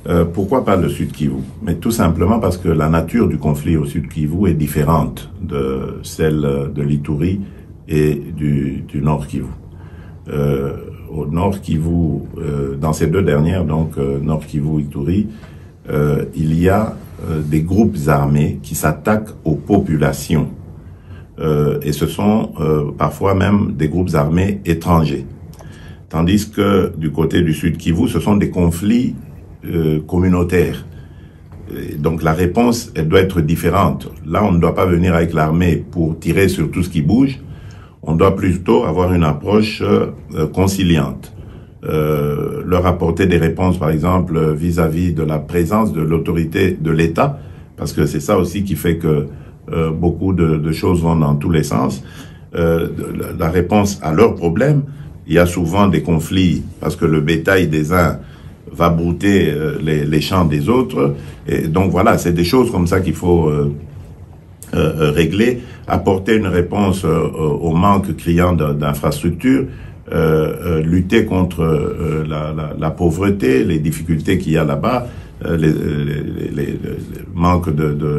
Pourquoi pas le Sud Kivu? Mais tout simplement parce que la nature du conflit au Sud Kivu est différente de celle de l'Ituri et du Nord Kivu. Au Nord Kivu, dans ces deux dernières, donc Nord Kivu, Ituri, il y a des groupes armés qui s'attaquent aux populations. Et ce sont parfois même des groupes armés étrangers. Tandis que du côté du Sud Kivu, ce sont des conflits communautaires. Et donc la réponse, elle doit être différente. Là, on ne doit pas venir avec l'armée pour tirer sur tout ce qui bouge. On doit plutôt avoir une approche conciliante. Leur apporter des réponses, par exemple, vis-à-vis de la présence de l'autorité de l'État, parce que c'est ça aussi qui fait que beaucoup de choses vont dans tous les sens. La réponse à leurs problèmes, il y a souvent des conflits, parce que le bétail des uns va brouter les champs des autres. Et donc voilà, c'est des choses comme ça qu'il faut régler, apporter une réponse au manque criant d'infrastructures, lutter contre la pauvreté, les difficultés qu'il y a là-bas, le manque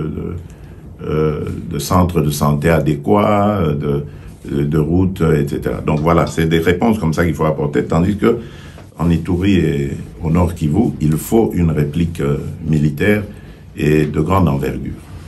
de centres de santé adéquats, de routes, etc. Donc voilà, c'est des réponses comme ça qu'il faut apporter, tandis que en Ituri et au Nord Kivu, il faut une réplique militaire et de grande envergure.